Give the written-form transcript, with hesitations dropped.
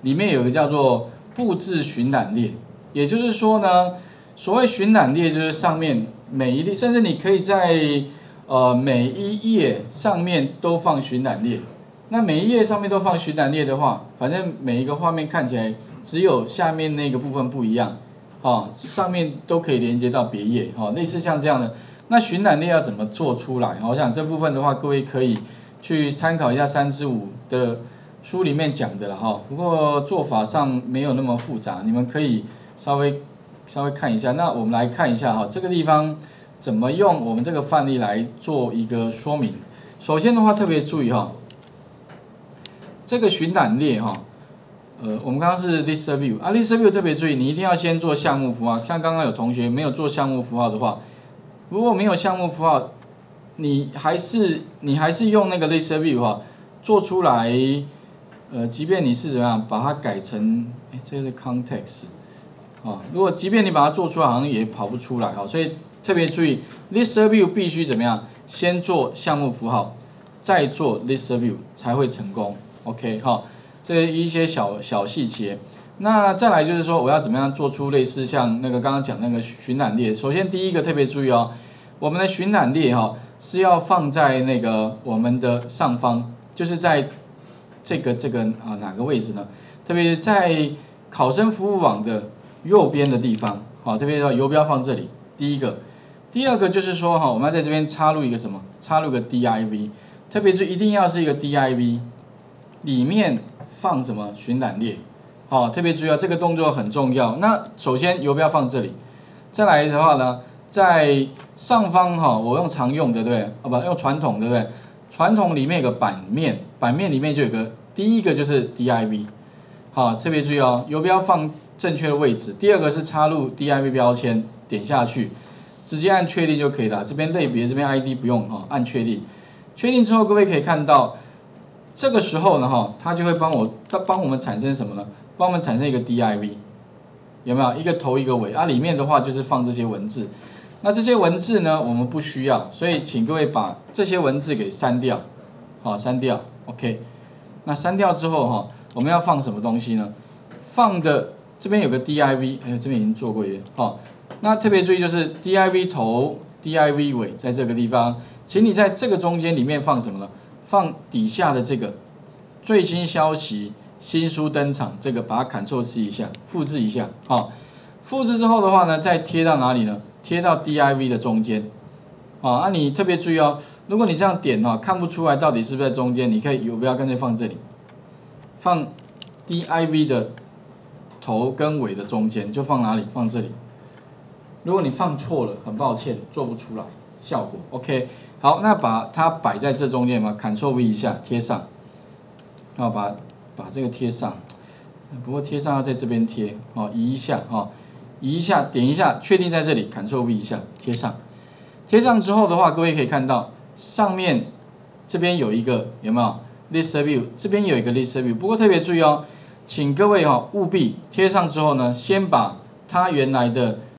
里面有一个叫做布置巡览列，也就是说呢，所谓巡览列就是上面每一列，甚至你可以在每一页上面都放巡览列。那每一页上面都放巡览列的话，反正每一个画面看起来只有下面那个部分不一样，上面都可以连接到别页，类似像这样的。那巡览列要怎么做出来？我想这部分的话，各位可以去参考一下3之5的书里面讲的了哈。不过做法上没有那么复杂，你们可以稍微看一下。那我们来看一下哈，这个地方怎么用我们这个范例来做一个说明。首先的话，特别注意哈。这个巡览列我们刚刚是 list view list view 特别注意，你一定要先做项目符号。像刚刚有同学没有做项目符号的话，如果没有项目符号，你还是用那个 list view 做出来，即便你是怎么样把它改成，这个是 context 如果即便你把它做出来，好像也跑不出来所以特别注意 list view 必须怎么样，先做项目符号，再做 list view 才会成功。OK 这一些小细节。那再来就是说，我要怎么样做出类似像那个刚刚讲那个巡览列？首先第一个特别注意我们的巡览列是要放在那个我们的上方，就是在这个哪个位置呢？特别是在考生服务网的右边的地方，特别要游标放这里。第一个，第二个就是说我们要在这边插入一个什么？插入个 div， 特别是一定要是一个 div。里面放什么巡览列？特别注意这个动作很重要。那首先游标放这里，再来的话呢，在上方我用常用的，对不对？用传统，对不对？传统里面有个版面，版面里面就有个第一个就是 div， 特别注意游标放正确的位置。第二个是插入 div 标签，点下去，直接按确定就可以了。这边类别这边 id 不用按确定。确定之后，各位可以看到。这个时候呢它就会帮我们产生什么呢？帮我们产生一个 div， 有没有？一个头一个尾里面的话就是放这些文字。那这些文字呢，我们不需要，所以请各位把这些文字给删掉，删掉 ，OK。那删掉之后我们要放什么东西呢？放的这边有个 div， 这边已经做过一遍，那特别注意就是 div 头 div 尾在这个地方，请你在这个中间里面放什么呢？放底下的这个最新消息新书登场，这个把它 Ctrl+C 一下，复制一下，复制之后的话呢，再贴到哪里呢？贴到 div 的中间，你特别注意如果你这样点看不出来到底是不是在中间，你可以游标干脆放这里，放 div 的头跟尾的中间，就放哪里？放这里。如果你放错了，很抱歉，做不出来效果 ，OK。好，那把它摆在这中间嘛 ，Ctrl+V 一下贴上，把这个贴上，不过贴上要在这边贴，移一下，移一下，点一下，确定在这里 ，Ctrl+V 一下贴上，贴上之后的话，各位可以看到上面这边有一个有没有 List View， 这边有一个 List View， 不过特别注意请各位务必贴上之后呢，先把它原来的